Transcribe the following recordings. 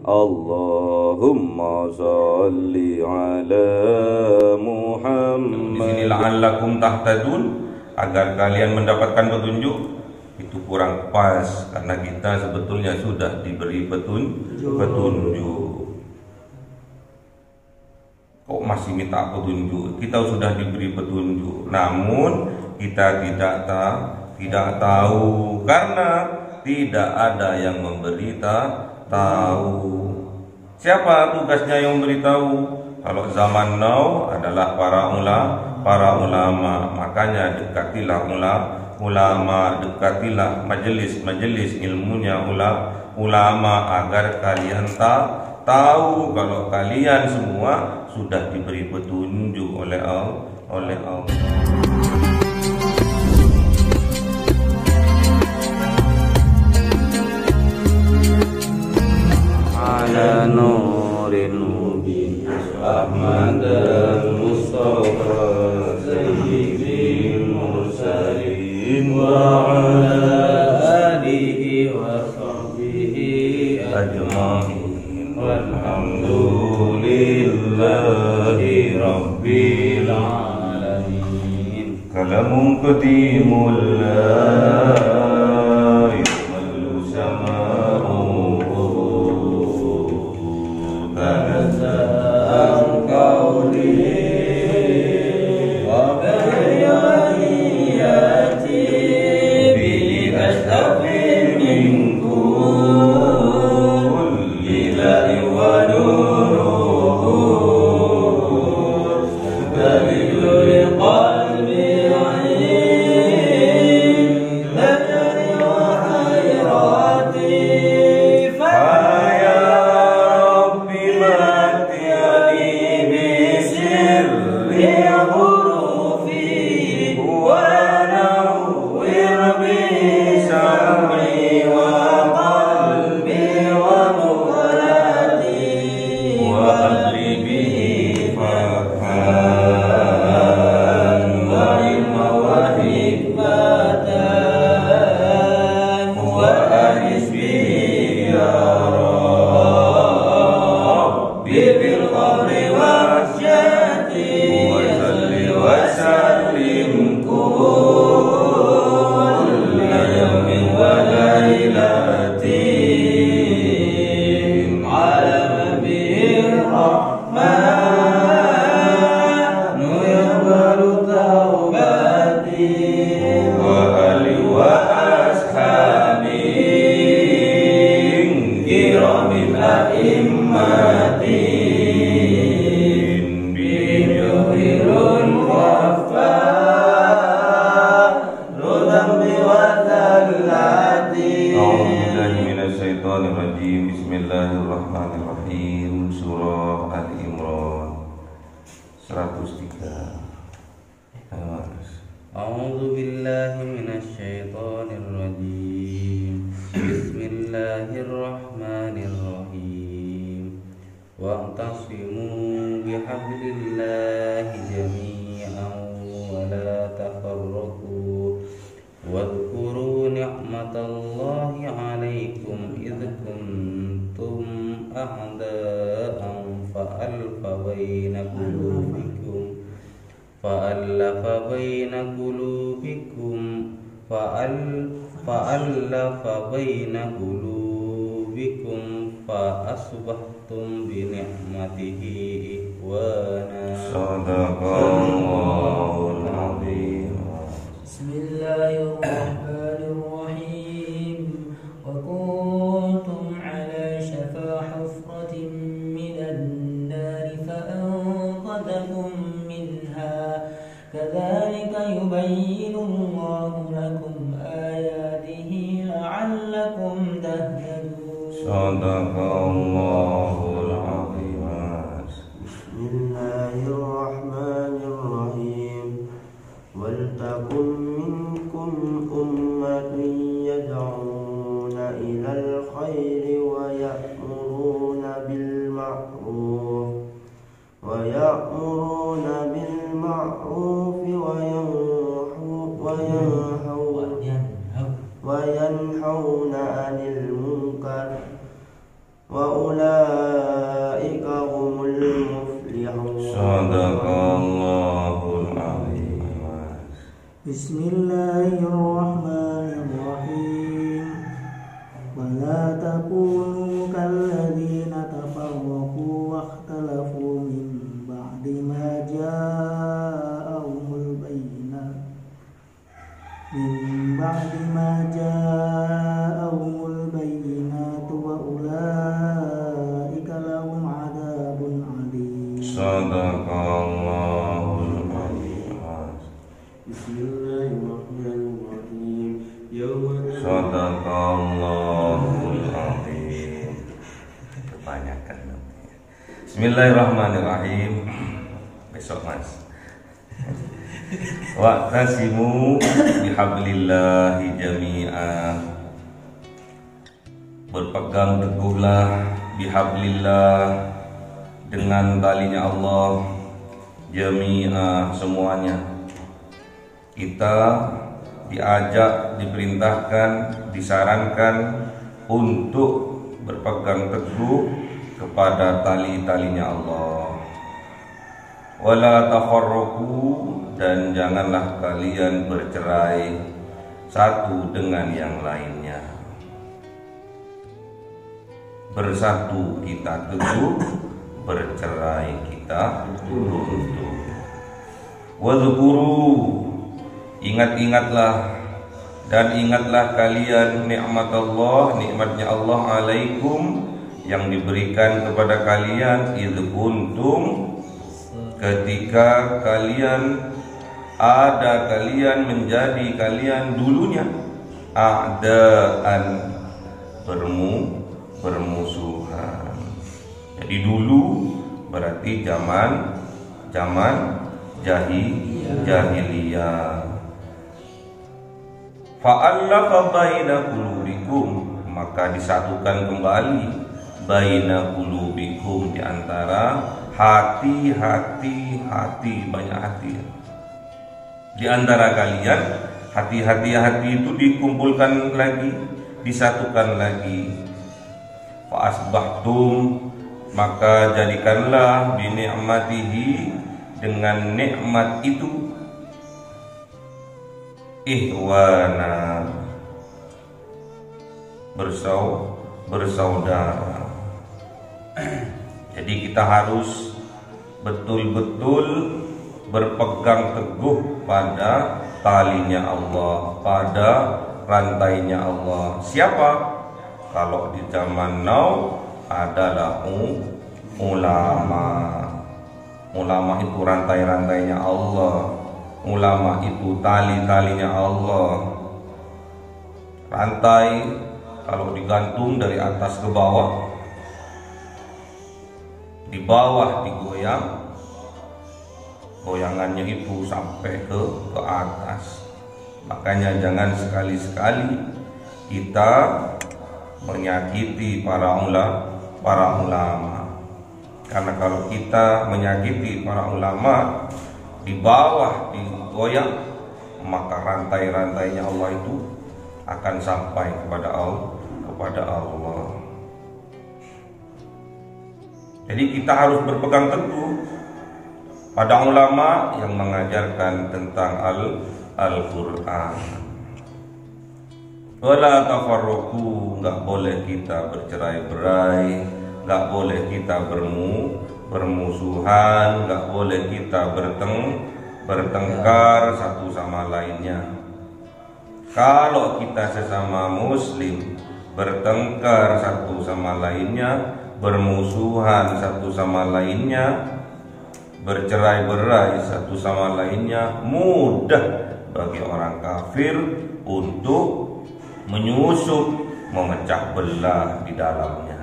Allahumma sholli ala Muhammad. Di sini la'allakum tahtadun, agar kalian mendapatkan petunjuk. Itu kurang pas karena kita sebetulnya sudah diberi petunjuk. Kok masih minta petunjuk? Kita sudah diberi petunjuk, namun kita tidak tahu karena tidak ada yang tahu. Siapa tugasnya yang memberitahu? Kalau zaman now adalah para ulama. Makanya dekatilah ulama, dekatilah majelis ilmunya ulama agar kalian tahu kalau kalian semua sudah diberi petunjuk oleh Allah. Ala nurin mubin Ahmad al-Mustafa Sayyidil Mursalin wa ala alihi wa sahbihi ajma'in walhamdulillahi rabbil alamin. Kalamun qadimul Bismillahirrahmanirrahim. Surah Al-Imran 103. A'udzu billahi minasy syaithanir rajim. Bismillahirrahmanirrahim. Wa'tasimu bihablillahi jami'an wa la tafarraqu. Wadhkuru ni'matallahi 'alaikum idh kuntum a'da'an fa'alafa baina qulubikum fa asbahtum bi ni'matihi ikhwana. Shadaqallahul azim. Bismillahirrahmanirrahim. Wa kuntum ala shafa hufratin minan nari fa anqadhakum minha kadzalika yubayyinu Allahu lakum ayatihi la'allakum tahtadun. Shadaqallahul azim. Bismillahirrahmanirrahim. Waltakum minkum ummatun yad'una ilal khairi wa ya'muruna bil ma'ruf wa yanhauna 'anil munkar وأولئك هم المفلحون. Sadaqallahul azim. Bismillahirrahmanirrahim. Wala takunu kalladzina tafarraqu wakhtalafu min ba'di ma ja'ahumul bayyinat wa ulaika lahum adzabun alim. Sadaqallahul azim. Bismillahirrahmanirrahim. Sadaqallahul azim. Kebanyakan nanti. Bismillahirrahmanirrahim. Besok Mas. Wa'tasimu bihablillahi jami'an. Berpegang teguhlah bihablillah, dengan talinya Allah, jami'ah, semuanya. Kita diajak, diperintahkan, disarankan untuk berpegang teguh kepada tali-talinya Allah. Wala tafarraqu, dan janganlah kalian bercerai satu dengan yang lainnya. Bersatu kita teguh, bercerai kita runtuh. Wadhkuru, ingat-ingatlah dan ingatlah kalian nikmatnya Allah alaikum, yang diberikan kepada kalian, idh kuntum, ketika kalian menjadi kalian dulunya a'daan, bermusuhan. Jadi dulu berarti zaman jahiliyah. Fa'allafa baina qulubikum, maka disatukan kembali baina qulubikum, di antara hati, banyak hati. Di antara kalian hati itu dikumpulkan lagi, disatukan lagi. Fa asbahtum, maka jadikanlah bi ni'matihi, dengan nikmat itu, ihwana, bersaudara. Jadi kita harus betul-betul berpegang teguh pada talinya Allah, pada rantainya Allah. Siapa? Kalau di zaman now adalah ulama. Ulama itu rantai-rantainya Allah. Ulama itu tali-talinya Allah. Rantai kalau digantung dari atas ke bawah, di bawah digoyang, goyangannya itu sampai ke atas. Makanya jangan sekali-sekali kita menyakiti para ulama. Karena kalau kita menyakiti para ulama, di bawah digoyang, maka rantai-rantainya Allah itu akan sampai kepada Allah. Jadi kita harus berpegang teguh pada ulama yang mengajarkan tentang Al-Quran. Wala tafarraqu, enggak boleh kita bercerai-berai, enggak boleh kita bermusuhan, enggak boleh kita bertengkar satu sama lainnya. Kalau kita sesama muslim bertengkar satu sama lainnya, bermusuhan satu sama lainnya, bercerai-berai satu sama lainnya, mudah bagi orang kafir untuk menyusup, memecah belah di dalamnya.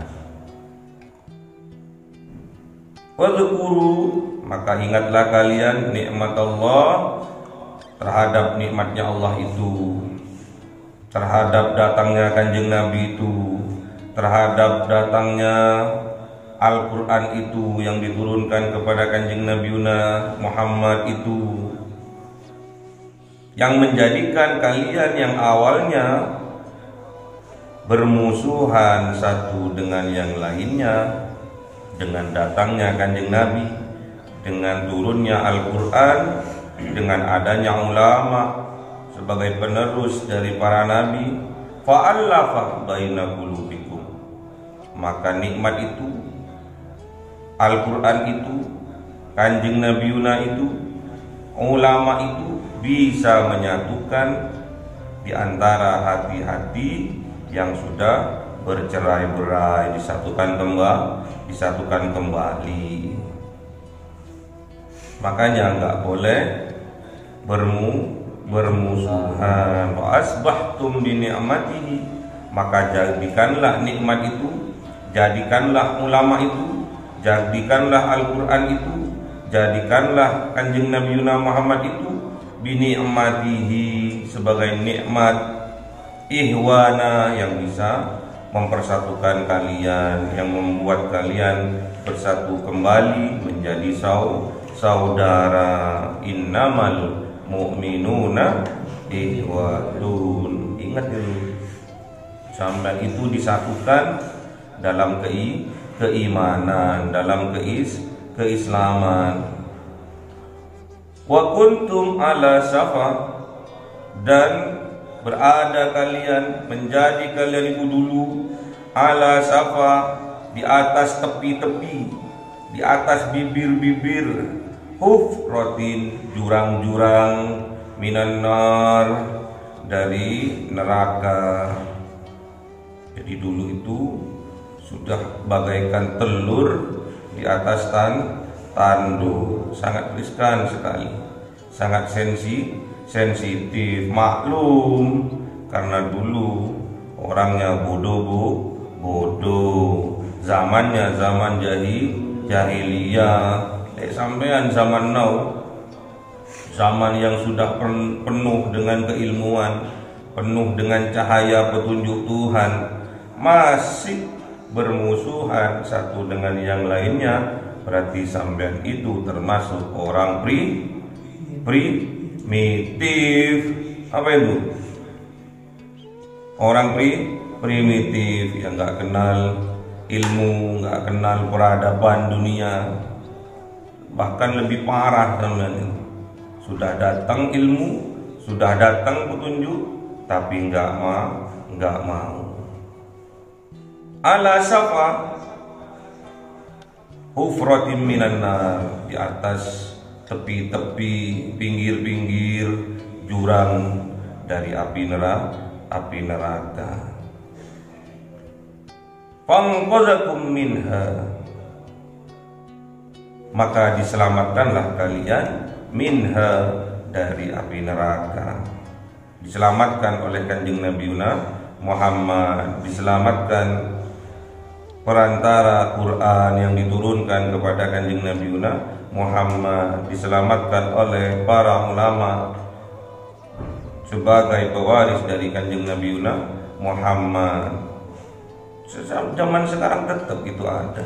Wadhkuru, maka ingatlah kalian nikmat Allah, terhadap nikmatnya Allah itu, terhadap datangnya Kanjeng Nabi itu, terhadap datangnya Al-Quran itu yang diturunkan kepada Kanjeng Nabi Muhammad itu, yang menjadikan kalian yang awalnya bermusuhan satu dengan yang lainnya, dengan datangnya Kanjeng Nabi, dengan turunnya Al-Quran, dengan adanya ulama sebagai penerus dari para nabi, fa'allafa baina qulubikum, maka nikmat itu, Al-Quran itu, Kanjeng Nabi Yuna itu, ulama itu bisa menyatukan di antara hati-hati yang sudah bercerai-berai, disatukan kembali. Makanya nggak boleh bermusuhan. Wa asbahtum bi ni'matihi, maka jadikanlah nikmat itu, jadikanlah ulama itu, jadikanlah Al-Quran itu, jadikanlah Kanjeng Nabi Muhammad itu bi ni'matihi, sebagai nikmat ihwana yang bisa mempersatukan kalian, yang membuat kalian bersatu kembali menjadi saudara. Innamal mu'minuna ikhwatun. Ingat itu, sampai itu disatukan dalam keimanan, dalam keislaman. Wa kuntum ala safa, dan berada kalian, menjadi kalian itu dulu ala safa, di atas tepi-tepi, di atas bibir-bibir, hufratin, jurang-jurang, minan nar, dari neraka. Jadi dulu itu sudah bagaikan telur di atas tanduk, sangat riskan sekali, sangat sensitif. Maklum, karena dulu orangnya bodoh, zamannya zaman jahiliyah. Sampean zaman now, zaman yang sudah penuh dengan keilmuan, penuh dengan cahaya petunjuk Tuhan, masih bermusuhan satu dengan yang lainnya, berarti sampean itu termasuk orang primitif. Apa itu? Orang primitif yang nggak kenal ilmu, nggak kenal peradaban dunia. Bahkan lebih parah sampean itu. Sudah datang ilmu, sudah datang petunjuk, tapi nggak mau. Ala safa hufratin minan nar, di atas tepi-tepi, pinggir-pinggir jurang dari api neraka. Fanqadhakum minha, maka diselamatkanlah kalian, minha, dari api neraka. Diselamatkan oleh Kanjeng Nabi Muhammad, diselamatkan perantara Quran yang diturunkan kepada Kanjeng Nabi Muhammad, diselamatkan oleh para ulama sebagai pewaris dari Kanjeng Nabi Muhammad. Zaman sekarang tetap itu ada,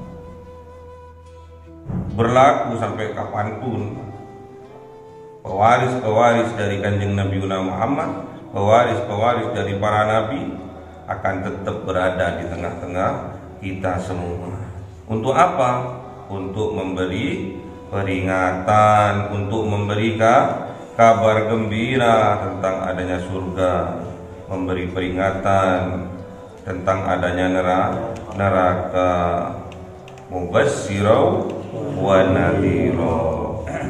berlaku sampai kapanpun. Pewaris dari Kanjeng Nabi Muhammad, pewaris dari para nabi akan tetap berada di tengah-tengah kita semua. Untuk apa? Untuk memberi peringatan, untuk memberi kabar gembira tentang adanya surga, memberi peringatan tentang adanya neraka, mubasyirau wa nadhira.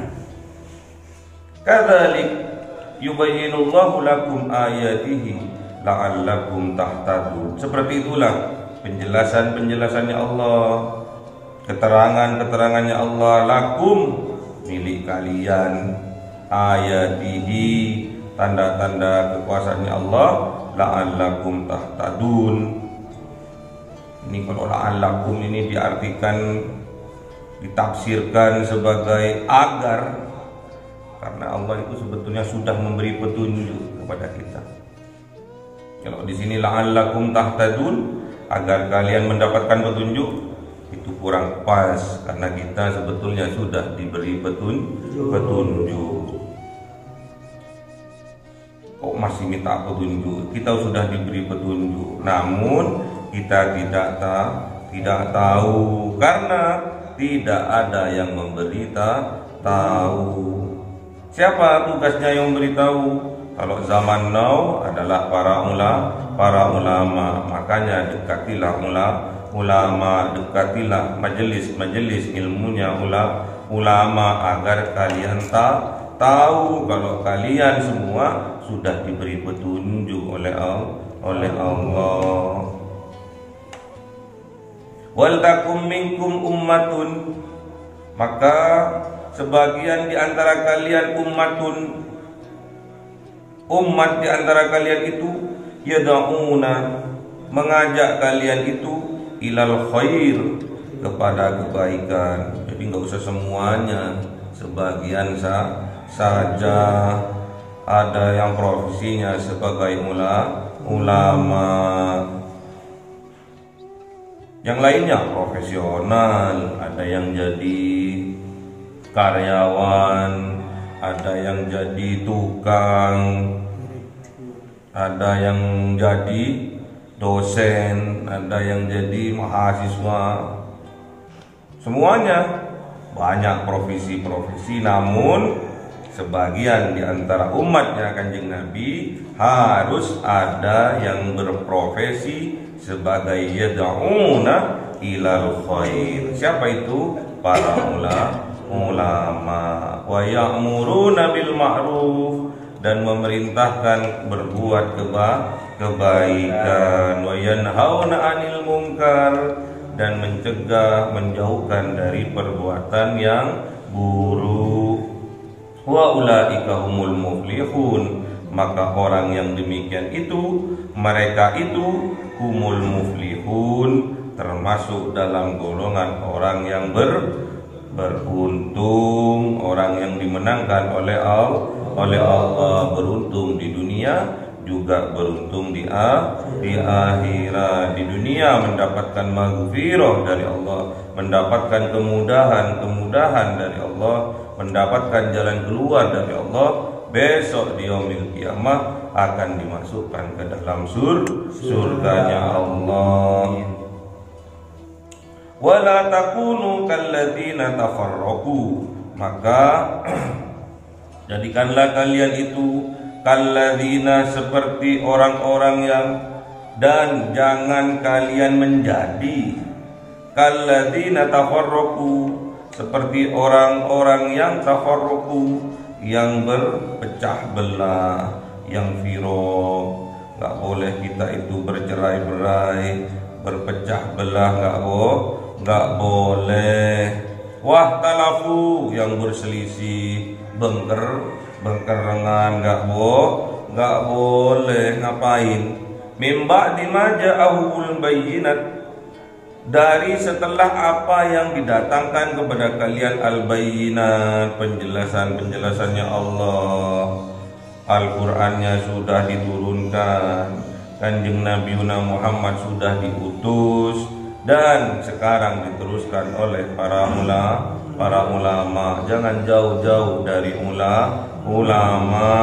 Kadzalik yubayyinullahu lakum ayatihi la'allakum tahtadun. Seperti itulah penjelasannya Allah, keterangannya Allah, lakum, milik kalian, ayatihi, tanda-tanda kekuasaannya Allah, la'allakum tahtadun. Ini kalau la'allakum ini diartikan, ditafsirkan sebagai agar, karena Allah itu sebetulnya sudah memberi petunjuk kepada kita. Kalau di sini la'allakum tahtadun, agar kalian mendapatkan petunjuk, itu kurang pas, karena kita sebetulnya sudah diberi petunjuk. kok masih minta petunjuk? Kita sudah diberi petunjuk, namun kita tidak tahu karena tidak ada yang memberitahu. Siapa tugasnya yang memberitahu? Kalau zaman now adalah para ulama. Makanya dekatilah ulama, dekatilah majelis ilmunya ulama agar kalian tahu kalau kalian semua sudah diberi petunjuk oleh Allah. Wal takum minkum ummatun, maka sebagian di antara kalian umat di antara kalian itu yad'una, mengajak kalian itu ilal khair, kepada kebaikan. Jadi nggak usah semuanya, sebagian saja. Ada yang profesinya sebagai ulama, yang lainnya profesional, ada yang jadi karyawan, ada yang jadi tukang, ada yang jadi dosen, ada yang jadi mahasiswa. Semuanya banyak profesi-profesi, namun sebagian di antara umatnya Kanjeng Nabi harus ada yang berprofesi sebagai yad'una ilal khair. Siapa itu? Para ulama. Wa ya'muruna bil ma'ruf, dan memerintahkan berbuat kebaikan. Wa yanhauna 'anil munkar, dan mencegah, menjauhkan dari perbuatan yang buruk. Wa ulaika humul muflihun, maka orang yang demikian itu, mereka itu humul muflihun, termasuk dalam golongan orang yang beruntung, orang yang dimenangkan oleh Allah, beruntung di dunia juga beruntung di akhirat. Di dunia mendapatkan maghfirah dari Allah, mendapatkan kemudahan dari Allah, mendapatkan jalan keluar dari Allah. Besok di yaumil kiamah akan dimasukkan ke dalam surganya Allah. Wala takunu kalladzina tafarraqu, maka jadikanlah kalian itu kalladzina, seperti orang-orang yang, dan jangan kalian menjadi kalladzina tafarraqu, seperti orang-orang yang tafarraqu, yang berpecah belah, yang firaq. Enggak boleh kita itu bercerai-berai, berpecah belah, enggak boleh. Wahtalafu, yang berselisih, bengkerengan, enggak boleh. Ngapain? Mimba dimaja'ahul bayyinat, dari setelah apa yang didatangkan kepada kalian al-bayyinat, penjelasannya Allah. Al-Qur'annya sudah diturunkan, Kanjeng Nabi Muhammad sudah diutus, dan sekarang diteruskan oleh para ulama. Jangan jauh-jauh dari ulama.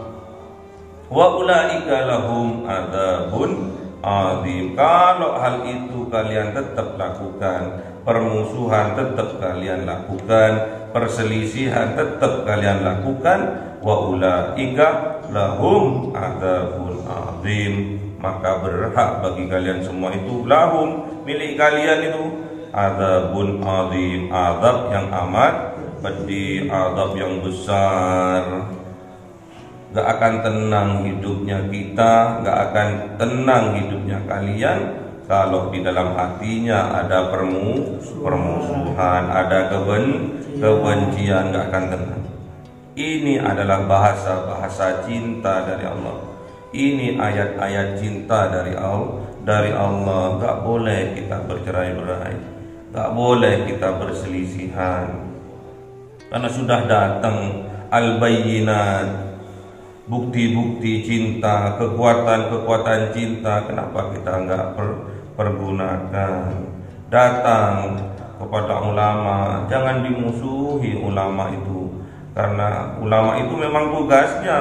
Wa ulaika lahum adzabun azim. Kalau hal itu kalian tetap lakukan, permusuhan tetap kalian lakukan, perselisihan tetap kalian lakukan, wa ulaika lahum adzabun azim, maka berhak bagi kalian semua itu, lahum, milik kalian itu, adzabun azim, azab yang amat pedih, azab yang besar. Gak akan tenang hidupnya kita, gak akan tenang hidupnya kalian kalau di dalam hatinya ada permusuhan, ada kebencian, gak akan tenang. Ini adalah bahasa cinta dari Allah. Ini ayat-ayat cinta dari Allah. Gak boleh kita bercerai-berai, gak boleh kita berselisihan, karena sudah datang al-bayyinat, bukti-bukti cinta, kekuatan cinta. Kenapa kita enggak pergunakan? Datang kepada ulama, jangan dimusuhi ulama itu, karena ulama itu memang tugasnya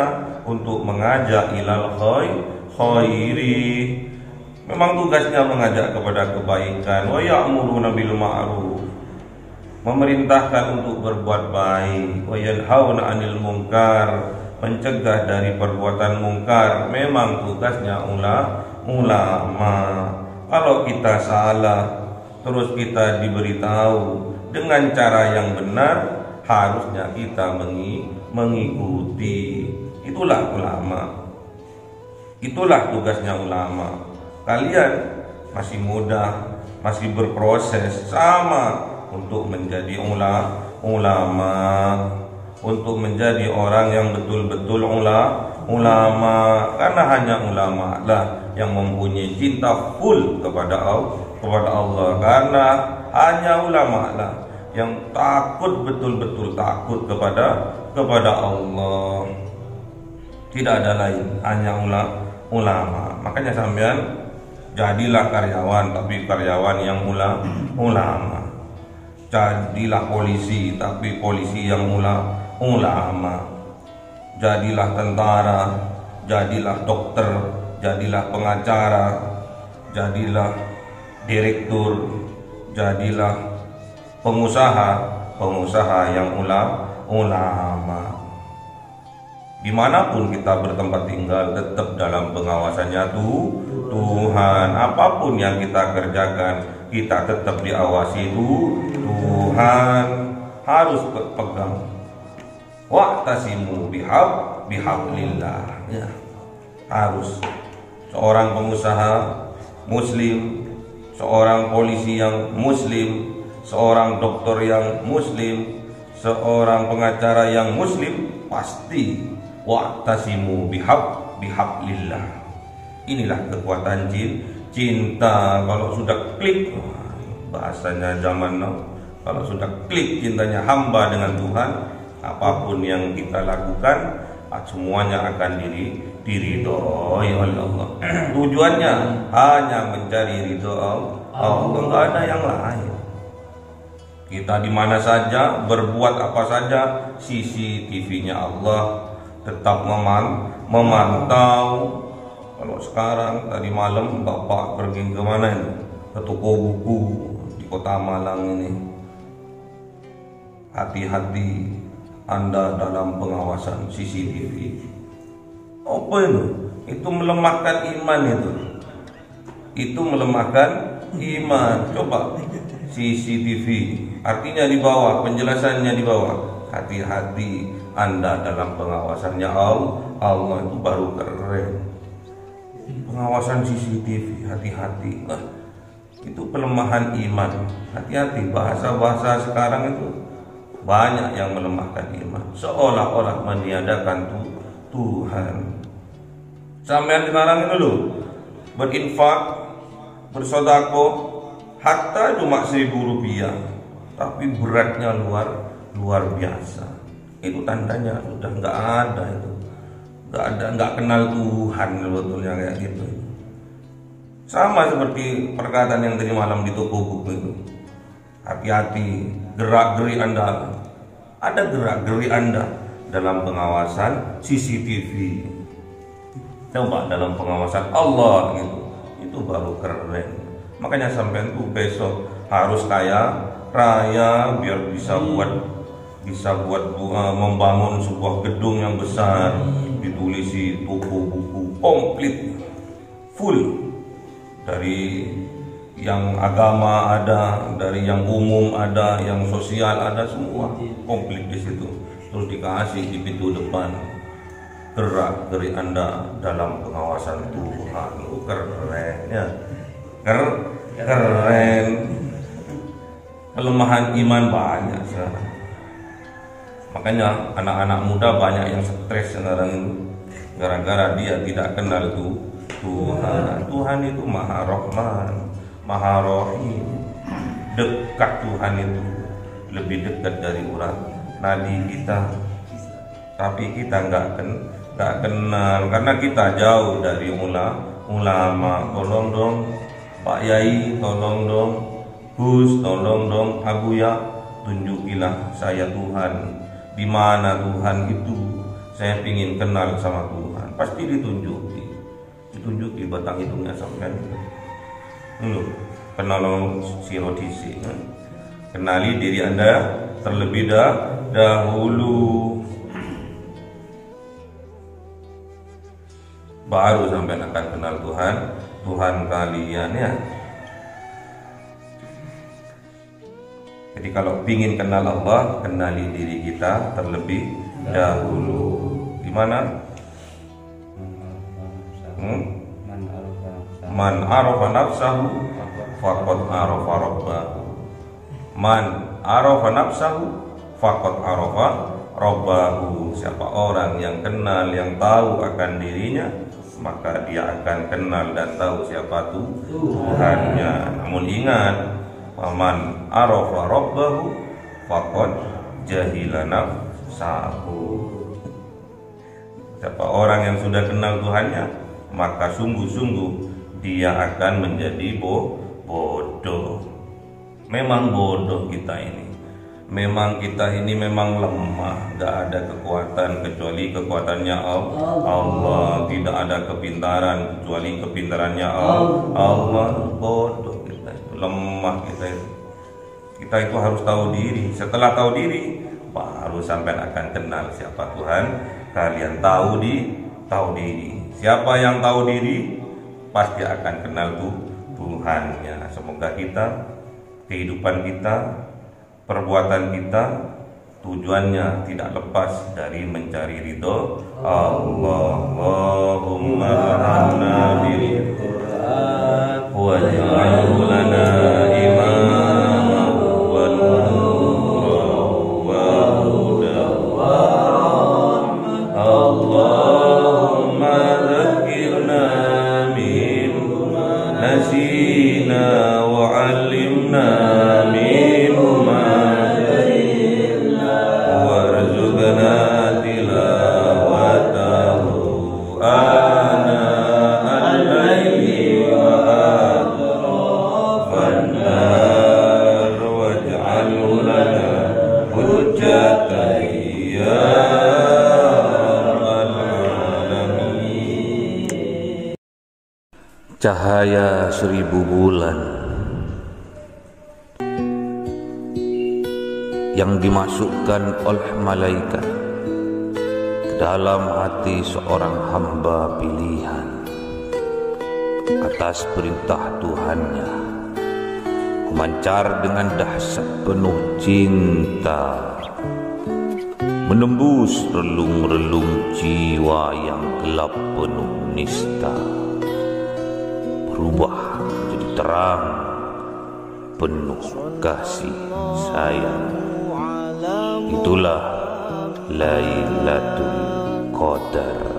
untuk mengajak ilal khairi. Memang tugasnya mengajak kepada kebaikan. Wa ya'muruna bil ma'ruf, memerintahkan untuk berbuat baik. Wa yanhauna 'anil munkar, mencegah dari perbuatan mungkar. Memang tugasnya ulama. Kalau kita salah, terus kita diberitahu dengan cara yang benar, harusnya kita mengikuti. Itulah ulama. Itulah tugasnya ulama. Kalian masih muda, masih berproses sama untuk menjadi ulama, untuk menjadi orang yang betul-betul ulama. Karena hanya ulama lah yang mempunyai cinta full kepada Allah. Karena hanya ulama lah yang takut, betul-betul takut kepada Allah. Tidak ada lain, hanya ulama. Makanya sampean jadilah karyawan, tapi karyawan yang ulama. Jadilah polisi, tapi polisi yang ulama. Jadilah tentara, jadilah dokter, jadilah pengacara, jadilah direktur, jadilah pengusaha yang ulama. Dimanapun kita bertempat tinggal, tetap dalam pengawasannya Tuhan. Apapun yang kita kerjakan, kita tetap diawasi Tuhan. Harus pegang. Wa'tasimu bihablillah. Ya. Harus. Seorang pengusaha muslim, seorang polisi yang muslim, seorang dokter yang muslim, seorang pengacara yang muslim, pasti wa'tasimu bihablillah. Inilah kekuatan cinta. Kalau sudah klik, bahasanya zaman now, kalau sudah klik cintanya hamba dengan Tuhan, apapun yang kita lakukan, semuanya akan diridhoi oleh Allah. Tujuannya hanya mencari ridho Allah, enggak ada yang lain. Kita di mana saja, berbuat apa saja, CCTV-nya Allah tetap memantau. Kalau sekarang tadi malam Bapak pergi ke mana ini? Ke toko buku di Kota Malang ini. Hati-hati Anda dalam pengawasan CCTV. Apa itu? Itu melemahkan iman itu. Itu melemahkan iman. Coba CCTV, artinya di bawah, penjelasannya di bawah. Hati-hati Anda dalam pengawasannya Allah, itu baru keren. Pengawasan CCTV, hati-hati. Itu pelemahan iman. Hati-hati, bahasa-bahasa sekarang itu banyak yang melemahkan iman, seolah-olah meniadakan Tuhan. Sampean sekarang ini dulu berinfak, bersedekah, hatta cuma 1.000 rupiah, tapi beratnya luar biasa. Itu tandanya sudah nggak ada itu, nggak kenal Tuhan sebetulnya kayak gitu. Sama seperti perkataan yang tadi malam di toko buku itu. Hati-hati gerak-geri Anda. Ada gerak-geri Anda dalam pengawasan CCTV. Coba dalam pengawasan Allah gitu. Itu baru keren. Makanya sampai itu besok harus kaya raya biar bisa buat membangun sebuah gedung yang besar, ditulisi toko buku komplit full, dari yang agama ada, dari yang umum ada, yang sosial ada, semua komplit di situ. Terus dikasih di pintu depan, gerak dari Anda dalam pengawasan Tuhan. Keren ya, keren. Kelemahan iman banyak sekarang. Makanya anak-anak muda banyak yang stres sekarang itu, gara-gara dia tidak kenal Tuhan. Tuhan itu Maha Rahman, Maha Rahim. Dekat Tuhan itu lebih dekat dari urat nadi kita. Tapi kita nggak kenal karena kita jauh dari ulama. Tolong dong Pak Yai, tolong dong Gus, tolong dong Abu Ya, tunjukilah saya Tuhan. Di mana Tuhan itu? saya ingin kenal sama Tuhan, pasti ditunjuki batang hidungnya sampai dulu. Kenal sirodisi kan? Kenali diri Anda terlebih dahulu, baru sampai akan kenal Tuhan kalian ya. Jadi kalau ingin kenal Allah, kenali diri kita terlebih dahulu. Gimana? Man arafa nafsahu faqad arafa rabbahu. Man arafa nafsahu faqad arafa rabbahu. Siapa orang yang kenal, yang tahu akan dirinya, maka dia akan kenal dan tahu siapa Tuhannya. Namun ingat, man arafa rabbahu faqad jahila nafsahu. Siapa orang yang sudah kenal Tuhannya, maka sungguh-sungguh dia akan menjadi bodoh. Memang bodoh kita ini. Memang kita ini memang lemah. Gak ada kekuatan kecuali kekuatannya Allah. Tidak ada kepintaran kecuali kepintarannya Allah. Bodoh kita itu, lemah kita itu. Kita itu harus tahu diri. Setelah tahu diri, baru sampai akan kenal siapa Tuhan kalian. Tahu diri. Siapa yang tahu diri pasti akan kenal Tuhannya. Semoga kita, kehidupan kita, perbuatan kita, tujuannya tidak lepas dari mencari ridho Allah. Allahumma arhamna bil Qur'an waj'alhu lana imaman wa nuran wa hudan wa rahmah. Allahumma dzakirna mimma nasina wa 'allimna minhu ma jahilna warzuqna tilawatahu ana al-laili wa atrafan nar waj'alhu lana hujjatan ya rabbal alamin. Cahaya 1000 bulan yang dimasukkan oleh malaikat ke dalam hati seorang hamba pilihan atas perintah Tuhannya, memancar dengan dahsyat penuh cinta, menembus relung-relung jiwa yang gelap penuh nista, berubah menjadi terang penuh kasih sayang. Itulah Lailatul Qadar.